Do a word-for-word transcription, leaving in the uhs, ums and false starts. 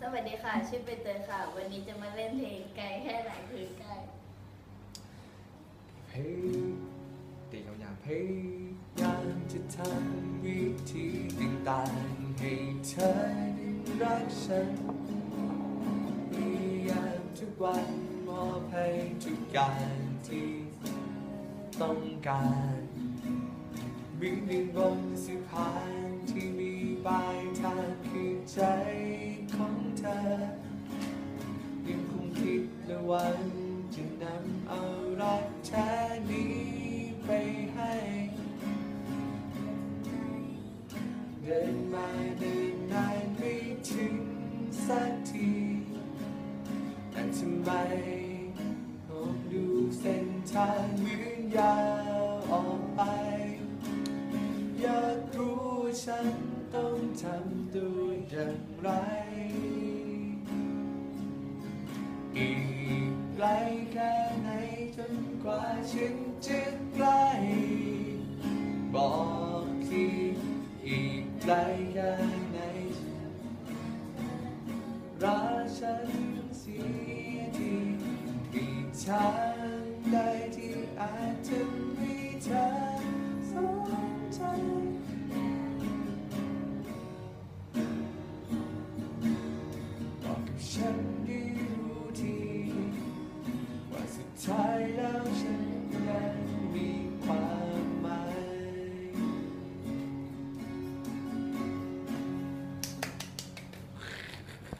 สวัสดีค่ะชื่อใบเตยค่ะวันนี้จะมาเล่นเพลงไกลแค่ไหนคือใกล้พยตียาวๆพยายามจะทำวิธีต่างๆให้เธอได้รักฉันพยายามทุกวันมอบให้ทุกอย่างที่ต้องการวิ่งดินบนสะพานที่มีปลายทางคือใจของเธอยังคงคิดและหวังจะนำเอารักแท้นี้ไปให้เดินมาเดินนานไม่ถึงสักทีแต่ทำไมมองดูเส้นทางเหมือนยาวออกไปอยากรู้ว่าฉันต้องทำตัวอย่างไรอีกไกลแค่ไหนจนกว่าฉันจะใกล้บอกทีอีกไกลแค่ไหนรักฉันเสียทีอีกทางใดที่อาจจะมีเธอสนใจบอกกับฉันได้รู้ทีว่าสุดท้ายแล้วฉันยัง